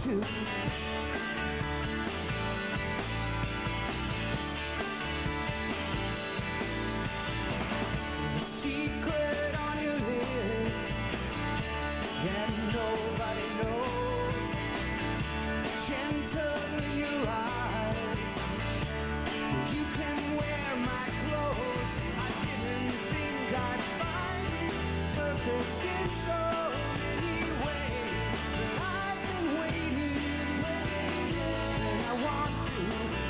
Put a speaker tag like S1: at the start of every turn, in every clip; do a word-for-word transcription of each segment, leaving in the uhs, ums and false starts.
S1: to. The secret on your lips that nobody knows, gentle in your eyes, you can wear my clothes. I didn't think I'd find you perfect in so many ways, but I've been waiting, and I want to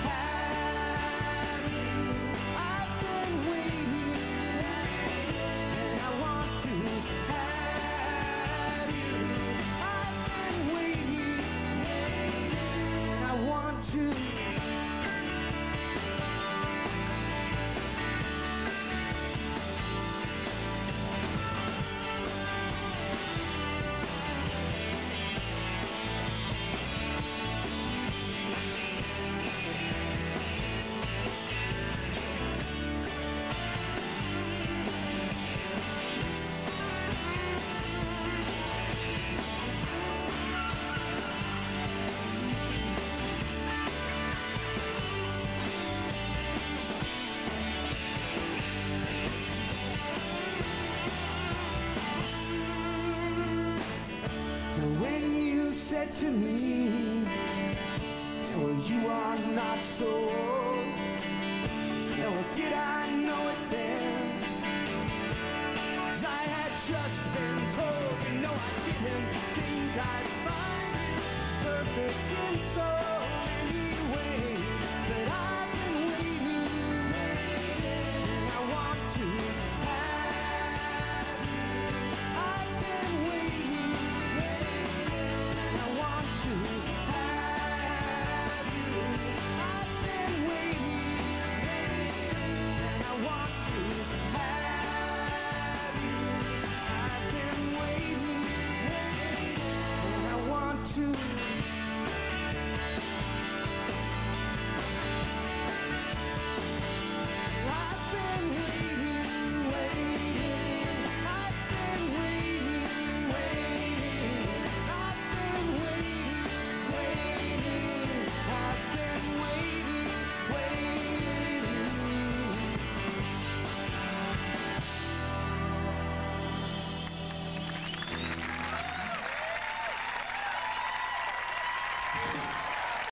S1: have you. I've been waiting, and I want to have you. I've been waiting, and I want to. When you said to me, well, you are not so old, yeah, well, did I know it then? 'Cause I had just been told, you know, I didn't think I'd find it perfect in so